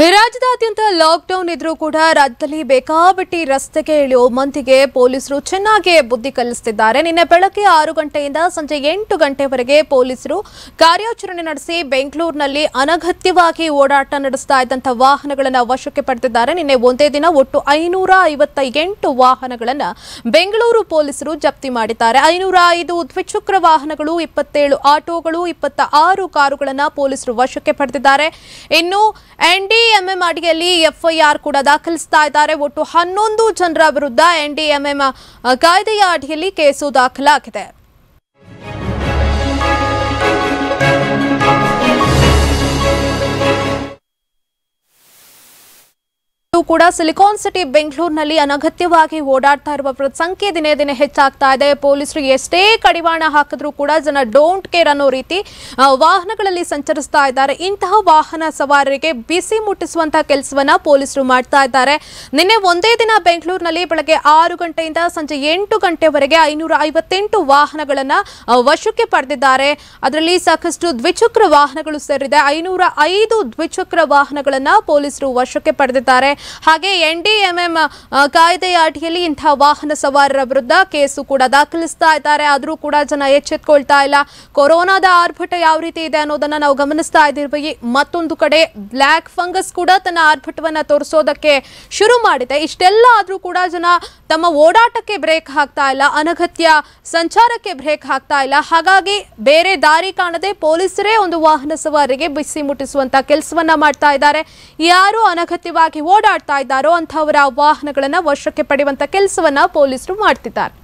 ರಾಜ್ಯದಾದ್ಯಂತ ಲಾಕ್ಡೌನ್ ಇದ್ರೂ ಕೂಡ ರಾಜ್ಯದಲ್ಲಿ ಬೇಕಾಬಿಟ್ಟಿ ರಸ್ತೆಗೆ ಇಳಿಯೋ ಮಂದಿಗೆ ಪೊಲೀಸರು ಚೆನ್ನಾಗಿ ಬುದ್ಧಿ ಕಲಿಸುತ್ತಿದ್ದಾರೆ. ನಿನ್ನೆ ಬೆಳಗ್ಗೆ 6 ಗಂಟೆಯಿಂದ ಸಂಜೆ 8 ಗಂಟೆವರೆಗೆ ಪೊಲೀಸರು ಕಾರ್ಯಾಚರಣೆ ನಡೆಸಿ ಬೆಂಗಳೂರಿನಲ್ಲಿ ಅನಗತ್ಯವಾಗಿ ಓಡಾಟ ನಡೆಸ್ತಾ ಇದ್ದಂತ ವಾಹನಗಳನ್ನು ವಶಕ್ಕೆ ಪಡೆದಿದ್ದಾರೆ. ನಿನ್ನೆ ಒಂದೇ ದಿನ ಒಟ್ಟು 558 ವಾಹನಗಳನ್ನು ಬೆಂಗಳೂರು ಪೊಲೀಸರು ಜಪ್ತಿ ಮಾಡಿದ್ದಾರೆ. 505 ದ್ವಿಚಕ್ರ ವಾಹನಗಳು, 27 ಆಟೋಗಳು, 26 ಕಾರುಗಳನ್ನು ಪೊಲೀಸರು ವಶಕ್ಕೆ ಪಡೆದಿದ್ದಾರೆ. ಇನ್ನು ಎನ್ಡಿಎಂಎಂ ಅಡಿಯಲ್ಲಿ ಎಫ್ಐಆರ್ ಕೂಡ ದಾಖಲಿಸ್ತಾ ಇದ್ದಾರೆ. ಒಟ್ಟು 11 ಜನರ ವಿರುದ್ಧ ಎನ್ಡಿಎಂಎಂ ಕಾಯ್ದೆಯ ಅಡಿಯಲ್ಲಿ ಕೇಸು ದಾಖಲಾಗಿದೆ. ಕೂಡ ಸಿಲಿಕಾನ್ ಸಿಟಿ ಬೆಂಗಳೂರಿನಲ್ಲಿ ಅನಗತ್ಯವಾಗಿ ಓಡಾಡ್ತಾ ಇರುವ ಸಂಖ್ಯೆ ದಿನೇ ದಿನೇ ಹೆಚ್ಚಾಗ್ತಾ ಇದೆ. ಪೊಲೀಸರು ಎಷ್ಟೇ ಕಡಿವಾಣ ಹಾಕಿದ್ರೂ ಕೂಡ ಜನ ಡೋಂಟ್ ಕೇರ್ ಅನ್ನೋ ರೀತಿ ವಾಹನಗಳಲ್ಲಿ ಸಂಚರಿಸ್ತಾ ಇದ್ದಾರೆ. ಇಂತಹ ವಾಹನ ಸವಾರರಿಗೆ ಬಿಸಿ ಮುಟ್ಟಿಸುವಂತಹ ಕೆಲಸವನ್ನ ಪೊಲೀಸರು ಮಾಡ್ತಾ ಇದ್ದಾರೆ. ನಿನ್ನೆ ಒಂದೇ ದಿನ ಬೆಂಗಳೂರಿನಲ್ಲಿ ಬೆಳಗ್ಗೆ 6 ಗಂಟೆಯಿಂದ ಸಂಜೆ 8 ಗಂಟೆವರೆಗೆ 558 ವಾಹನಗಳನ್ನ ವಶಕ್ಕೆ ಪಡೆದಿದ್ದಾರೆ. ಅದರಲ್ಲಿ ಸಾಕಷ್ಟು ದ್ವಿಚಕ್ರ ವಾಹನಗಳು ಸೇರಿದೆ. 505 ದ್ವಿಚಕ್ರ ವಾಹನಗಳನ್ನ ಪೊಲೀಸರು ವಶಕ್ಕೆ ಪಡೆದಿದ್ದಾರೆ. ಹಾಗೆ ಎನ್ಡಿಎಂಎಂ ಕಾಯ್ದೆಯ ಅಡಿಯಲ್ಲಿ ಇಂತಹ ವಾಹನ ಸವಾರರ ವಿರುದ್ಧ ಕೇಸು ಕೂಡ ದಾಖಲಿಸ್ತಾ ಇದ್ದಾರೆ. ಆದರೂ ಕೂಡ ಜನ ಎಚ್ಚೆತ್ತುಕೊಳ್ತಾ ಇಲ್ಲ. ಕೊರೋನಾದ ಆರ್ಭಟ ಯಾವ ರೀತಿ ಇದೆ ಅನ್ನೋದನ್ನ ನಾವು ಗಮನಿಸ್ತಾ ಇದ್ದೀವಿ. ಮತ್ತೊಂದು ಕಡೆ ಬ್ಲ್ಯಾಕ್ ಫಂಗಸ್ ಕೂಡ ತನ್ನ ಆರ್ಭಟವನ್ನ ತೋರಿಸೋದಕ್ಕೆ ಶುರು ಮಾಡಿದೆ. ಇಷ್ಟೆಲ್ಲ ಆದ್ರೂ ಕೂಡ ಜನ ತಮ್ಮ ಓಡಾಟಕ್ಕೆ ಬ್ರೇಕ್ ಹಾಕ್ತಾ ಇಲ್ಲ, ಅನಗತ್ಯ ಸಂಚಾರಕ್ಕೆ ಬ್ರೇಕ್ ಹಾಕ್ತಾ ಇಲ್ಲ. ಹಾಗಾಗಿ ಬೇರೆ ದಾರಿ ಕಾಣದೆ ಪೊಲೀಸರೇ ಒಂದು ವಾಹನ ಸವಾರಿಗೆ ಬಿಸಿ ಮುಟ್ಟಿಸುವಂತ ಕೆಲಸವನ್ನ ಮಾಡ್ತಾ ಇದ್ದಾರೆ. ಯಾರು ಅನಗತ್ಯವಾಗಿ ಓಡಾಡ್ತಾ ಇದ್ದಾರೋ ಅಂತಹವರ ವಾಹನಗಳನ್ನ ವಶಕ್ಕೆ ಪಡೆಯುವಂತ ಕೆಲಸವನ್ನ ಪೊಲೀಸರು ಮಾಡ್ತಿದ್ದಾರೆ.